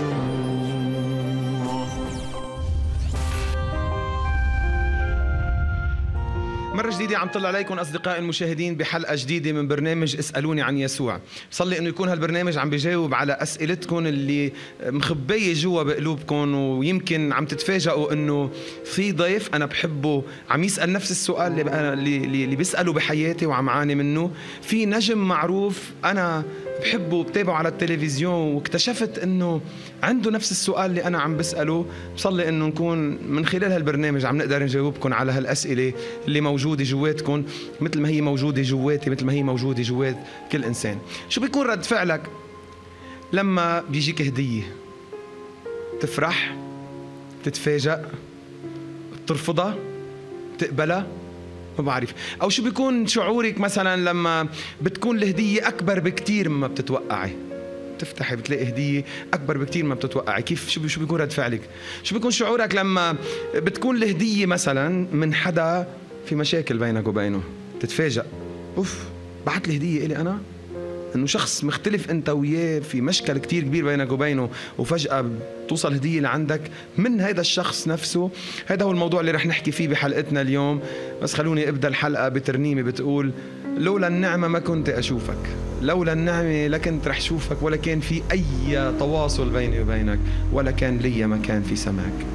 مرة جديدة عم طلع عليكم أصدقائي المشاهدين بحلقة جديدة من برنامج اسألوني عن يسوع. بصلي إنه يكون هالبرنامج عم بيجاوب على أسئلتكم اللي مخبية جوا بقلوبكم، ويمكن عم تتفاجئوا إنه في ضيف أنا بحبه عم يسأل نفس السؤال اللي بيسأله بحياتي وعم عاني منه. في نجم معروف أنا بحبه وبتابعه على التلفزيون، واكتشفت إنه عنده نفس السؤال اللي أنا عم بسأله. بصلي إنه نكون من خلال هالبرنامج عم نقدر نجاوبكم على هالأسئلة اللي موجودة جواتكم، مثل ما هي موجودة جواتي، مثل ما هي موجودة جوات كل إنسان. شو بيكون رد فعلك لما بيجيك هدية؟ تفرح؟ تتفاجأ؟ ترفضها؟ تقبلها؟ ما بعرف. أو شو بيكون شعورك مثلا لما بتكون الهدية أكبر بكتير مما بتتوقعي؟ تفتحي بتلاقي هدية أكبر بكتير مما بتتوقعي. كيف شو بيكون رد فعلك؟ شو بيكون شعورك لما بتكون الهدية مثلا من حدا في مشاكل بينك وبينه؟ تتفاجأ، أوف بعت لي هدية إلي أنا؟ إنه شخص مختلف أنت وياه في مشكل كتير كبير بينك وبينه، وفجأة توصل هدية لعندك من هذا الشخص نفسه. هذا هو الموضوع اللي رح نحكي فيه بحلقتنا اليوم. بس خلوني أبدأ الحلقة بترنيمة بتقول: لولا النعمة ما كنت أشوفك، لولا النعمة لكنت رح شوفك، ولا كان في أي تواصل بيني وبينك، ولا كان لي مكان في سماك.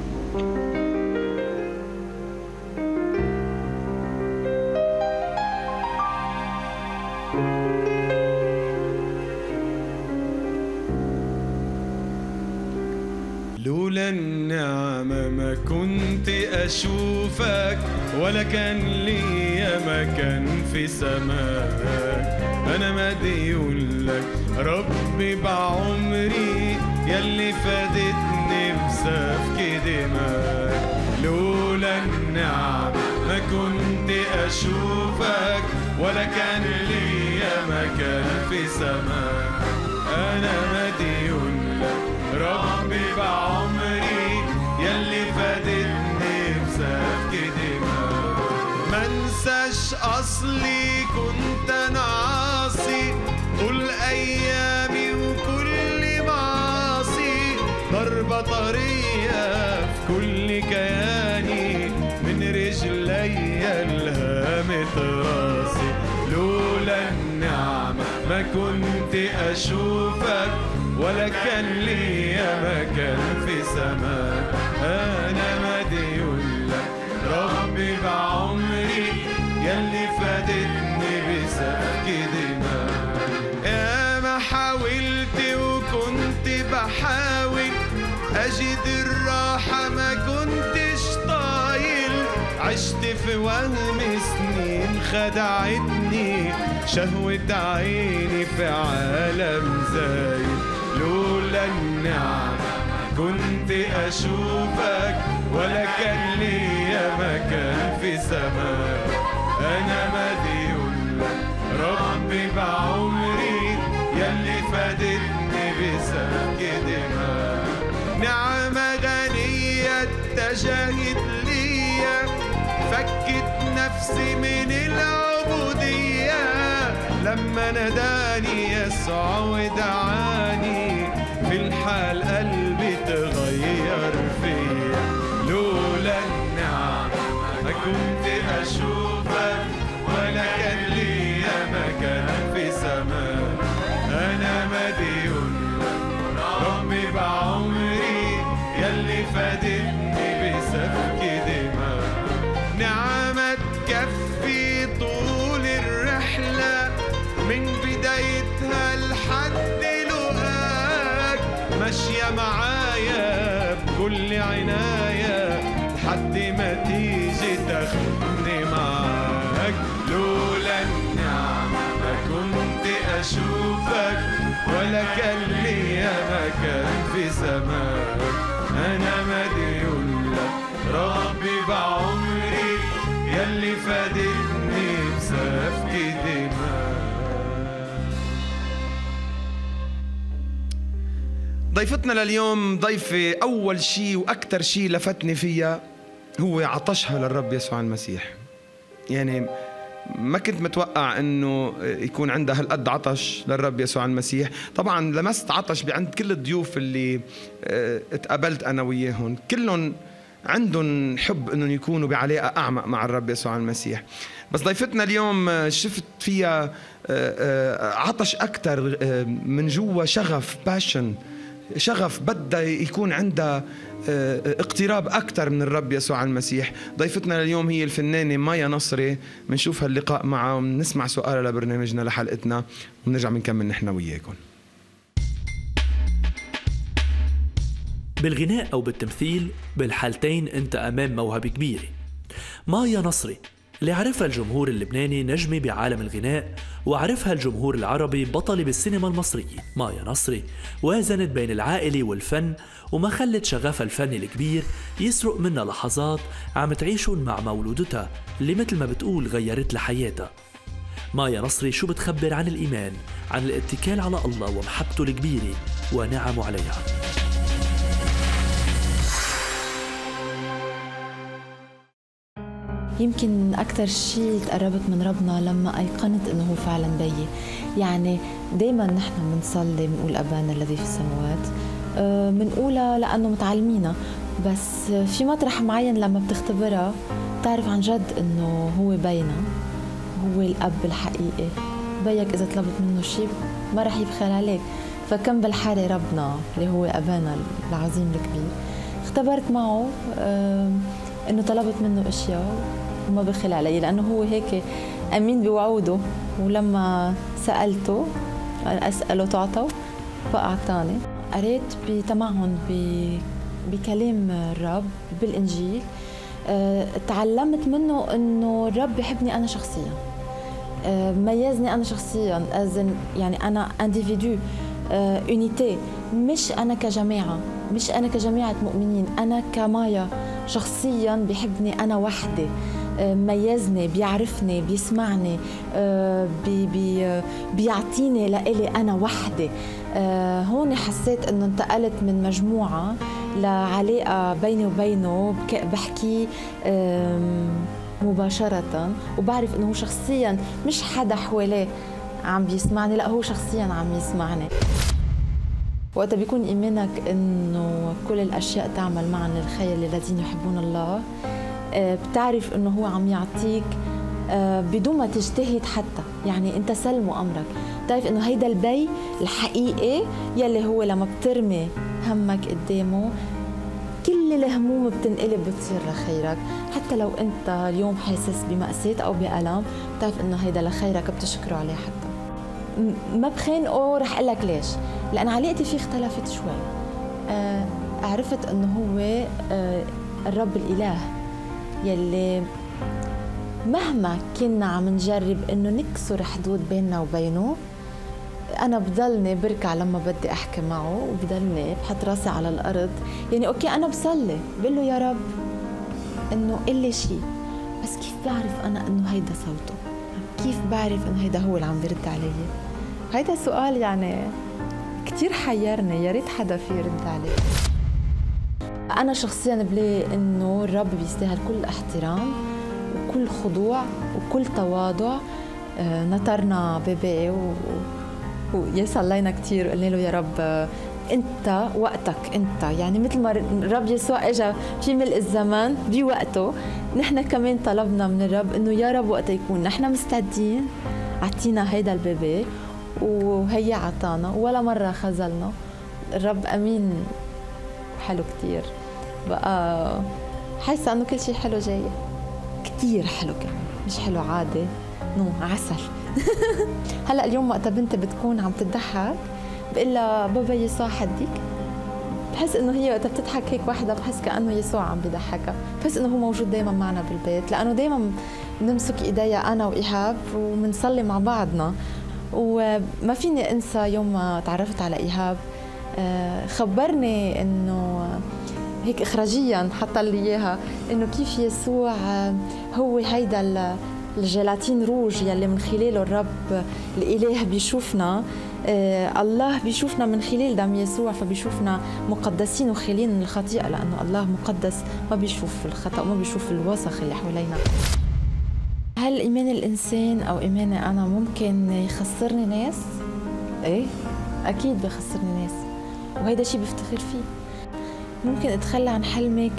لولا النعمة ما كنت أشوفك، ولا كان لي مكان في سماك. أنا مديون لك ربي بعمري، يلي فادتني بسفك دماك. لولا النعمة ما كنت أشوفك، ولا كان لي مكان في سماك. أنا مديون لك ربي بعمري، يلي فادتني بسفك دماغ. منساش أصلي كنت أنا عاصي طول أيامي وكل معاصي، ضربة طرية في كل كياني، من رجلي الهامت راسي. لولا النعمة ما كنت أشوفك، ولا كان لي مكان في سماك. أنا مديون لك ربي بعمري، يلي فادتني بسفك دماغ. يا ما حاولت وكنت بحاول أجد الراحة، ما كنتش طايل. عشت في وهم سنين خدعتني، شهوة عيني في عالم زايد. لولا النعمة كنت أشوفك، ولا كان لي مكان في سماك. أنا مديون لك ربي بعمري، يلي فادتني بسفك دماغ. نعمة غنية اتجهت ليا، فكت نفسي من العبودية. لما ناداني يسوع ودعاني، في الحال قلبي تغير فيا. لولا النعمة ما كنت أشوفك، ولا كان لي مكان في سماك. أنا مديون لك ربي بعمري، يلي فادتني بسفك دماغ. نعمة تكفي طول الرحلة، من بدايتها لحد لقاك. ماشية معايا بكل عناية، لحد ما تيجي تاخدني معاك. لولا النعمة ما كنت أشوفك، ولا كان لي مكان في سماك. أنا مديون لك ربي بعمري، يلي فادتني بسفك دماغ. ضيفتنا لليوم ضيفة أول شيء وأكتر شيء لفتني فيها هو عطشها للرب يسوع المسيح. يعني ما كنت متوقع انه يكون عندها هالقد عطش للرب يسوع المسيح. طبعا لمست عطش عند كل الضيوف اللي اتقابلت انا وياهم، كلهم عندهم حب انهم يكونوا بعلاقه اعمق مع الرب يسوع المسيح. بس ضيفتنا اليوم شفت فيها عطش اكثر من جوا، شغف، باشن، شغف، بدها يكون عندها اقتراب أكثر من الرب يسوع المسيح. ضيفتنا اليوم هي الفنانة مايا نصري. بنشوف هاللقاء معها ونسمع سؤالها لبرنامجنا لحلقتنا ونرجع بنكمل نحن وياكم. بالغناء أو بالتمثيل، بالحالتين أنت أمام موهبة كبيرة. مايا نصري اللي عرفها الجمهور اللبناني نجمة بعالم الغناء، وعرفها الجمهور العربي بطلة بالسينما المصرية. مايا نصري وازنت بين العائلة والفن، وما خلت شغفها الفني الكبير يسرق منها لحظات عم تعيشون مع مولودتها اللي مثل ما بتقول غيرت لها حياتها. مايا نصري شو بتخبر عن الإيمان، عن الاتكال على الله ومحبته الكبيرة ونعمه عليها. يمكن أكثر شيء تقربت من ربنا لما أيقنت إنه هو فعلا بيي. يعني دايما نحن بنصلي بنقول أبانا الذي في السماوات، بنقولها لأنه متعلمينها، بس في مطرح معين لما بتختبرها بتعرف عن جد إنه هو بينا، هو الأب الحقيقي. بيك إذا طلبت منه شيء ما رح يبخل عليك، فكم بالحالة ربنا اللي هو أبانا العظيم الكبير اختبرت معه إنه طلبت منه أشياء وما بخل علي، لأنه هو هيك أمين بوعوده. ولما سألته أسأله تعطوا فأعطاني. قريت بتمعن بكلام الرب بالإنجيل، تعلمت منه إنه الرب يحبني أنا شخصيا، ميزني أنا شخصيا، يعني أنا انديفيدو، يونيتي، مش أنا كجماعة، مش أنا كجماعة مؤمنين، أنا كمايا شخصيا بيحبني أنا وحدي، ميزني، بيعرفني، بيسمعني، بيعطيني لإلي أنا وحدي. هون حسيت أنه انتقلت من مجموعة لعلاقة بيني وبينه، بحكي مباشرة، وبعرف أنه هو شخصيا مش حدا حواليه عم بيسمعني، لا هو شخصيا عم يسمعني. وقت بيكون إيمانك إنه كل الأشياء تعمل معا للخير للذين يحبون الله، بتعرف إنه هو عم يعطيك بدون ما تجتهد حتى. يعني أنت سلمه أمرك، بتعرف إنه هيدا البي الحقيقي يلي هو لما بترمي همك قدامه كل الهموم بتنقلب بتصير لخيرك. حتى لو أنت اليوم حاسس بمأساة أو بألم، بتعرف إنه هيدا لخيرك، بتشكره عليه. حتى ما بخانقه رح أقول لك ليش، لأن علاقتي فيه اختلفت شوي. عرفت إنه هو الرب الإله يلي مهما كنا عم نجرب إنه نكسر حدود بيننا وبينه، أنا بضلني بركع لما بدي أحكي معه، وبضلني بحط راسي على الأرض. يعني أوكي أنا بصلي بقول له يا رب إنه قلي شيء، بس كيف بعرف أنا إنه هيدا صوته؟ كيف بعرف إنه هيدا هو اللي عم بيرد علي؟ هيدا سؤال يعني كتير حيرني، يا ريت حدا فيه يرد عليه. أنا شخصياً بلاقي إنه الرب بيستاهل كل احترام وكل خضوع وكل تواضع. نطرنا بباقي ويا صلينا كتير، قلنا له يا رب أنت وقتك أنت، يعني مثل ما الرب يسوع إجا في ملء الزمان بوقته، نحن كمان طلبنا من الرب إنه يا رب وقت يكون نحن مستعدين عطينا هيدا البيبي، وهي عطانا ولا مرة خذلنا. الرب أمين حلو كتير. بقى حاسة إنه كل شيء حلو جاي، كتير حلو كمان، مش حلو عادي، عسل. هلأ اليوم وقت بنتي بتكون عم تضحك بقول لها بابا يسوع حديك، بحس إنه هي وقت بتضحك هيك وحدة بحس كأنه يسوع عم بيضحكها، بحس إنه هو موجود دايما معنا بالبيت، لأنه دايما بنمسك إيديا أنا وإيهاب وبنصلي مع بعضنا. وما فيني أنسى يوم ما تعرفت على إيهاب، خبرني إنه هيك إخراجيا حتى لي إياها إنه كيف يسوع هو هيدا الجيلاتين روج يلي من خلاله الرب الإله بيشوفنا، الله بيشوفنا من خلال دم يسوع، فبيشوفنا مقدسين وخالين من الخطيئة، لأنه الله مقدس ما بيشوف الخطأ وما بيشوف الوسخ اللي حوالينا. هل إيمان الإنسان أو إيماني أنا ممكن يخسرني ناس؟ إيه أكيد بخسرني ناس، وهيدا شيء بفتخر فيه. ممكن أتخلى عن حلمي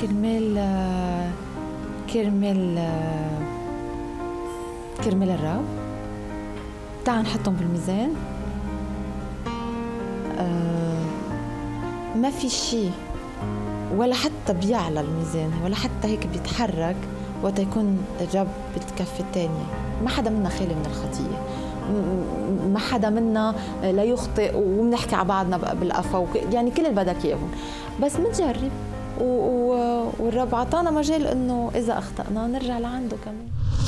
كرمال الرب. تعال نحطهم بالميزان. ما في شيء ولا حتى بيعلى الميزان ولا حتى هيك بيتحرك وقت يكون الرب بالكفة الثانية. ما حدا منا خالي من الخطية، ما حدا منا لا يخطئ وبنحكي على بعضنا بالقفا، يعني كل اللي بدك اياهم، بس بنجرب والرب عطانا مجال انه اذا اخطأنا نرجع لعنده كمان.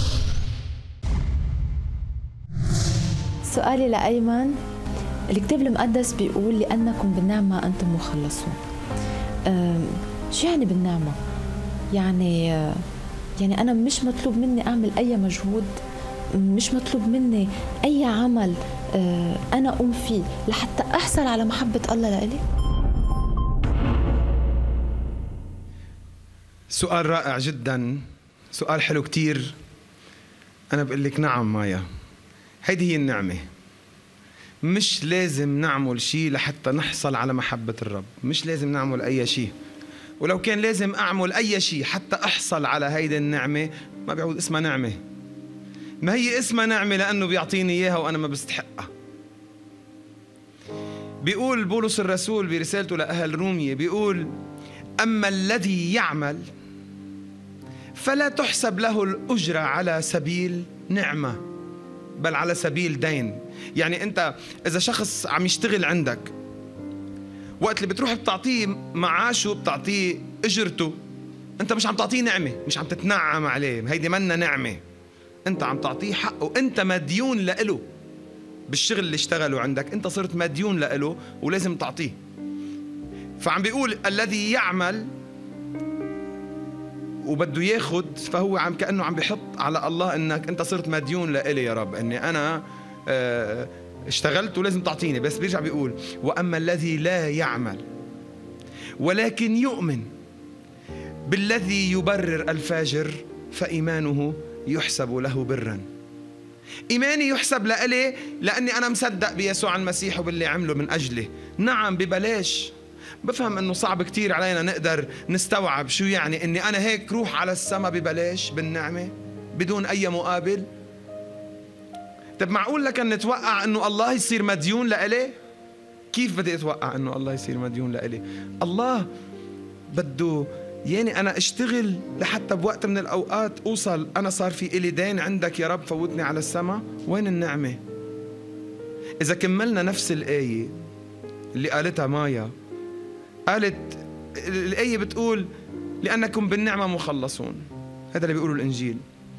سؤالي لأيمن، الكتاب المقدس بيقول لأنكم بالنعمة أنتم مخلصون. شو يعني بالنعمة؟ يعني أنا مش مطلوب مني أعمل أي مجهود، مش مطلوب مني أي عمل أنا أقوم فيه لحتى أحصل على محبة الله لإلي. سؤال رائع جدا، سؤال حلو كتير. أنا بقول لك نعم مايا، هيدي هي النعمة. مش لازم نعمل شيء لحتى نحصل على محبة الرب، مش لازم نعمل أي شيء، ولو كان لازم أعمل أي شيء حتى أحصل على هيدي النعمة ما بيعود اسمها نعمة. ما هي اسمها نعمة لأنه بيعطيني إياها وأنا ما بستحقها. بيقول بولس الرسول برسالته لأهل رومية، بيقول أما الذي يعمل فلا تحسب له الأجرة على سبيل نعمة بل على سبيل دين. يعني أنت إذا شخص عم يشتغل عندك، وقت اللي بتروح بتعطيه معاشه بتعطيه أجرته، أنت مش عم تعطيه نعمة، مش عم تتنعم عليه، هيدي منا نعمة. أنت عم تعطيه حقه، أنت مديون لإله بالشغل اللي اشتغله عندك، أنت صرت مديون لإله ولازم تعطيه. فعم بيقول الذي يعمل وبده ياخد، فهو عم كأنه عم بيحط على الله انك انت صرت مديون لإلي يا رب، اني انا اشتغلت ولازم تعطيني. بس بيرجع بيقول واما الذي لا يعمل ولكن يؤمن بالذي يبرر الفاجر فإيمانه يحسب له برا. إيماني يحسب لإلي لأني أنا مصدق بيسوع المسيح وباللي عمله من أجلي. نعم ببلاش. بفهم أنه صعب كتير علينا نقدر نستوعب شو يعني أني أنا هيك روح على السما ببلاش بالنعمة بدون أي مقابل. طب معقول لك أن نتوقع أنه الله يصير مديون لإلي؟ كيف بدي أتوقع أنه الله يصير مديون لإلي؟ الله بده يعني أنا أشتغل لحتى بوقت من الأوقات أوصل أنا صار في إلي دين عندك يا رب فوتني على السما. وين النعمة؟ إذا كملنا نفس الآية اللي قالتها مايا، قالت الآية بتقول لأنكم بالنعمة مخلصون. هذا اللي بيقوله الإنجيل،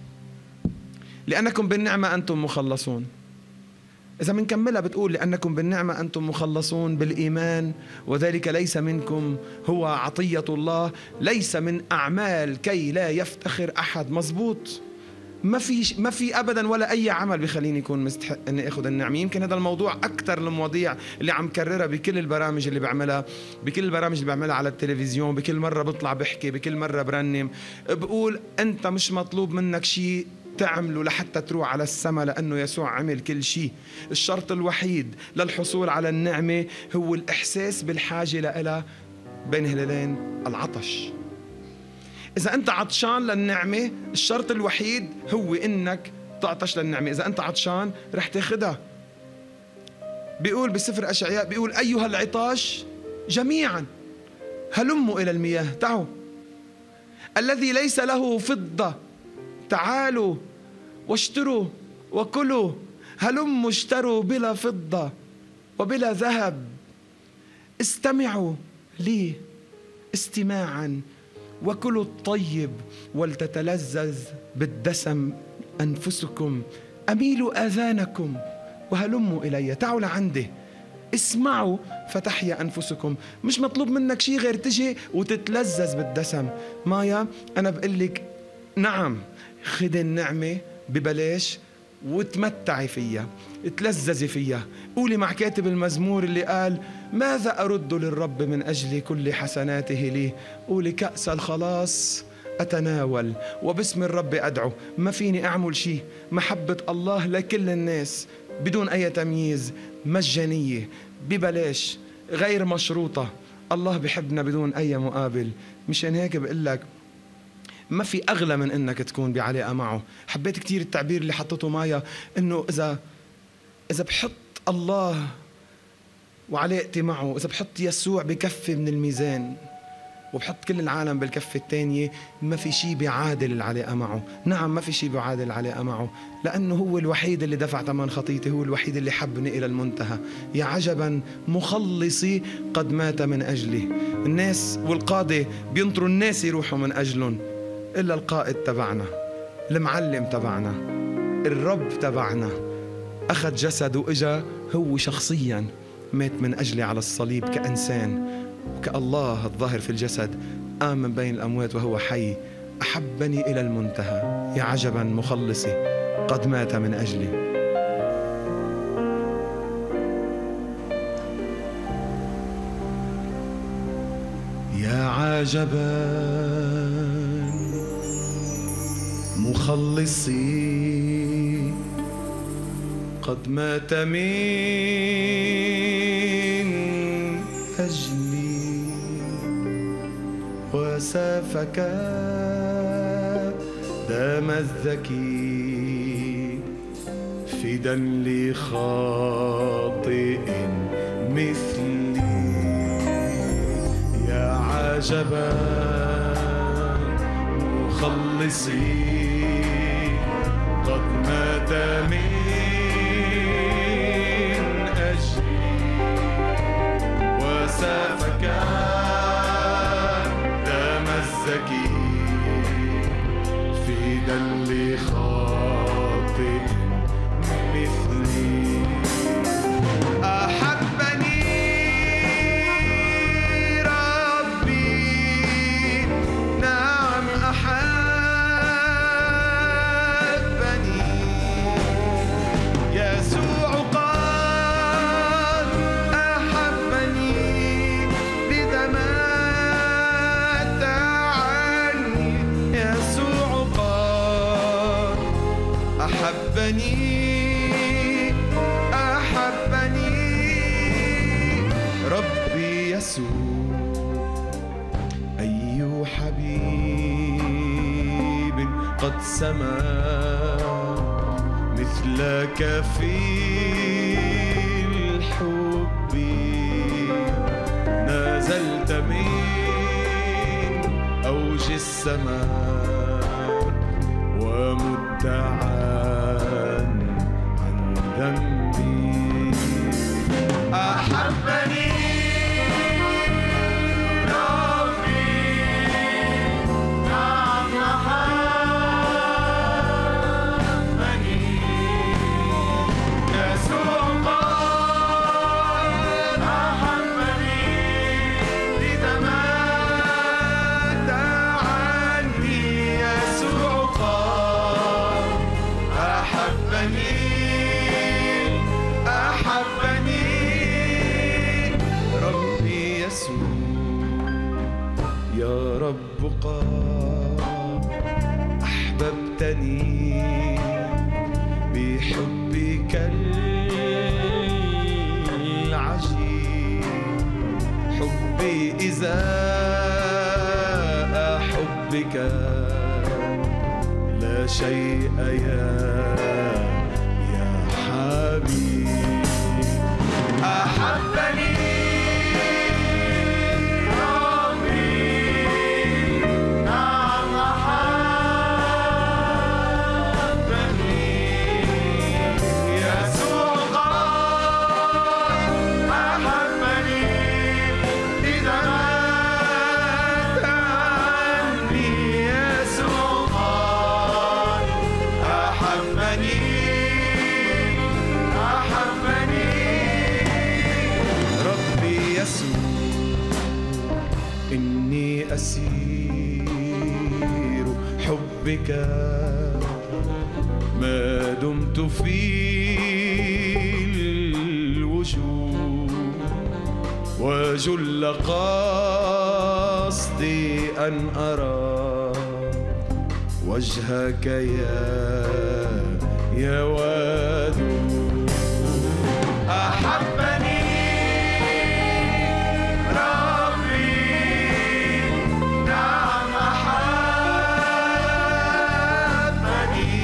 لأنكم بالنعمة أنتم مخلصون. إذا منكملها بتقول لأنكم بالنعمة أنتم مخلصون بالإيمان وذلك ليس منكم هو عطية الله ليس من أعمال كي لا يفتخر أحد. مزبوط. ما في أبدا ولا أي عمل بيخليني يكون مستحق أني أخذ النعمة. يمكن هذا الموضوع أكثر المواضيع اللي عم كررها بكل البرامج اللي بعملها، بكل البرامج اللي بعملها على التلفزيون، بكل مرة بطلع بحكي، بكل مرة برنم، بقول أنت مش مطلوب منك شيء تعمله لحتى تروح على السماء لأنه يسوع عمل كل شيء. الشرط الوحيد للحصول على النعمة هو الإحساس بالحاجة لها بين هلالين العطش. إذا أنت عطشان للنعمة الشرط الوحيد هو إنك تعطش للنعمة. إذا أنت عطشان رح تاخدها. بيقول بسفر أشعياء، بيقول أيها العطاش جميعا هلموا إلى المياه. تعالوا الذي ليس له فضة تعالوا واشتروا وكلوا. هلموا اشتروا بلا فضة وبلا ذهب. استمعوا لي استماعا وكلوا الطيب ولتتلذذ بالدسم أنفسكم. أميلوا آذانكم وهلموا إلي. تعالوا لعندي اسمعوا فتحيا أنفسكم. مش مطلوب منك شيء غير تجي وتتلذذ بالدسم. مايا أنا بقول لك نعم، خذي النعمة ببلاش وتمتعي فيها، تلذذي فيها. قولي مع كاتب المزمور اللي قال ماذا أرد للرب من أجل كل حسناته لي. قولي كأس الخلاص أتناول وباسم الرب أدعو. ما فيني أعمل شيء. محبة الله لكل الناس بدون أي تمييز، مجانية، ببلاش، غير مشروطة. الله بحبنا بدون أي مقابل. مشان هيك بقول لك ما في أغلى من إنك تكون بعلاقة معه. حبيت كتير التعبير اللي حطته مايا، إنه إذا بحط الله وعلاقتي معه، إذا بحط يسوع بكفة من الميزان وبحط كل العالم بالكفة الثانية، ما في شيء بيعادل العلاقة معه. نعم ما في شيء بيعادل العلاقة معه، لأنه هو الوحيد اللي دفع ثمن خطيتي، هو الوحيد اللي حبني إلى المنتهى. يا عجبا مخلصي قد مات من أجلي. الناس والقادة بينطروا الناس يروحوا من أجلهم، إلا القائد تبعنا، المعلم تبعنا، الرب تبعنا أخذ جسد وإجا هو شخصيا مات من أجلي على الصليب كإنسان وكالله الظاهر في الجسد، قام من بين الأموات وهو حي، أحبني إلى المنتهى. يا عجبا مخلصي قد مات من أجلي. يا عجبا مخلصي قد مات من أجلي وسفك دم الزكي فدا لخاطئ مثلي. يا عجبا مخلصي قد مات من أجلي وسفك دم الزكي فدا لخاطئ مثلي. أحبني ربي، نعم أحبني. يسوع قد أحبني لذا مات عني. يسوع قد أحبني ربي يسوع. أي حبيب قد سما مثلك في الحب. نزلت من أوج السماء ومدعا عن ذنبي. أحبني ربي، نعم أحبني. يسوع قد أحبني لذا مات عني. يسوع قد أحبني ربي يسوع. يا رب قد أحببتني بحبك العجيب. حبي إزاء حبك لا شيء يا حبيب. أحبني ربي، نعم أحبني. يسوع قد أحبني لذا مات عني. يسوع قد أحبني ربي يسوع. إني أسير حبك ما دمت في الوجود، وجل قصدي أن أرى وجهك يا ودود. أحبني ربي، نعم أحبني.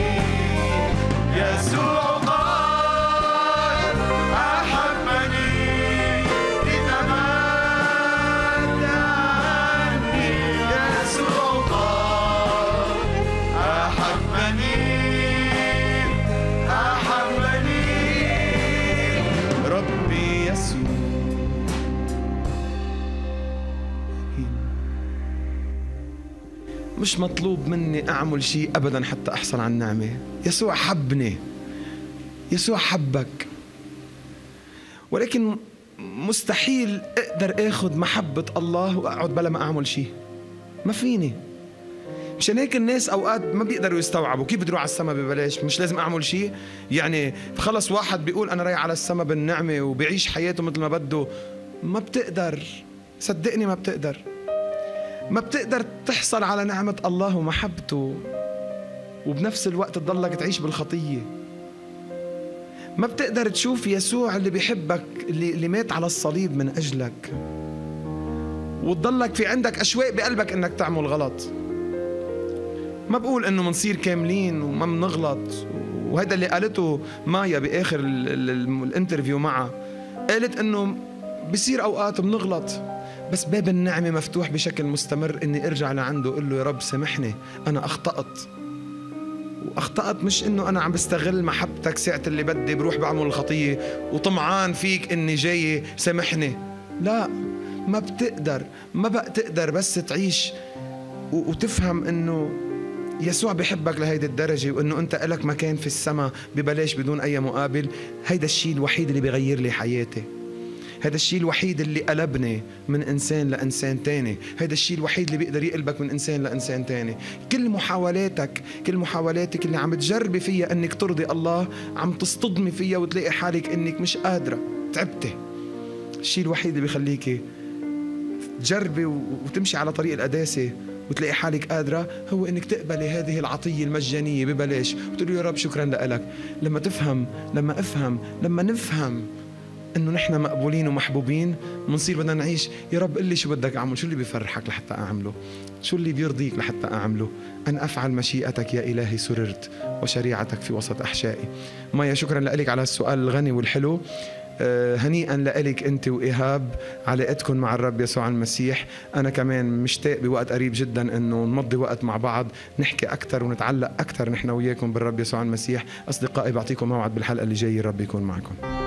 يسوع قال أحبني لتمتعني. يسوع قال أحبني ربي يسوع. مش مطلوب مني أعمل شيء أبدا حتى أحصل على النعمة. يسوع حبني، يسوع حبك، ولكن مستحيل أقدر أخذ محبة الله وأقعد بلا ما أعمل شيء. ما فيني. مشان هيك الناس أوقات ما بيقدروا يستوعبوا كيف بدي أروح على السماء ببلاش، مش لازم أعمل شيء. يعني خلص واحد بيقول أنا رايح على السماء بالنعمة وبيعيش حياته مثل ما بده. ما بتقدر، صدقني ما بتقدر. ما بتقدر تحصل على نعمة الله ومحبته وبنفس الوقت تضلك تعيش بالخطية. ما بتقدر تشوف يسوع اللي بيحبك، اللي مات على الصليب من أجلك، وتضلك في عندك أشواق بقلبك إنك تعمل غلط. ما بقول إنه منصير كاملين وما منغلط، وهذا اللي قالته مايا بآخر الانترفيو معها. قالت إنه بصير أوقات بنغلط، بس باب النعمة مفتوح بشكل مستمر إني أرجع لعنده وأقول له يا رب سامحني، أنا أخطأت. وأخطأت مش إنه أنا عم بستغل محبتك ساعة اللي بدي بروح بعمل الخطية وطمعان فيك إني جاي سامحني. لا، ما بتقدر، ما بقى تقدر بس تعيش وتفهم إنه يسوع بيحبك لهيدي الدرجة، وإنه أنت إلك مكان في السماء ببلاش بدون أي مقابل. هيدا الشيء الوحيد اللي بيغير لي حياتي. هذا الشيء الوحيد اللي قلبني من إنسان لإنسان تاني. هذا الشيء الوحيد اللي بيقدر يقلبك من إنسان لإنسان تاني. كل محاولاتك اللي عم تجربي فيها أنك ترضي الله عم تصطدمي فيها وتلاقي حالك أنك مش قادرة، تعبتي. الشيء الوحيد اللي بيخليكي تجربي وتمشي على طريق القداسة وتلاقي حالك قادرة هو أنك تقبلي هذه العطية المجانية ببلاش وتقولي يا رب شكرا لك. لما نفهم إنه نحن مقبولين ومحبوبين، منصير بدنا نعيش يا رب قل لي شو بدك أعمل، شو اللي بيفرحك لحتى أعمله، شو اللي بيرضيك لحتى أعمله. أن أفعل مشيئتك يا إلهي سررت، وشريعتك في وسط أحشائي. مايا شكرا لك على السؤال الغني والحلو. هنيئا لك أنت وإيهاب علاقتكم مع الرب يسوع المسيح. أنا كمان مشتاق بوقت قريب جدا أنه نمضي وقت مع بعض، نحكي أكتر ونتعلق أكتر نحن وياكم بالرب يسوع المسيح. أصدقائي بعطيكم موعد بالحلقة اللي جاي، الرب يكون معكم.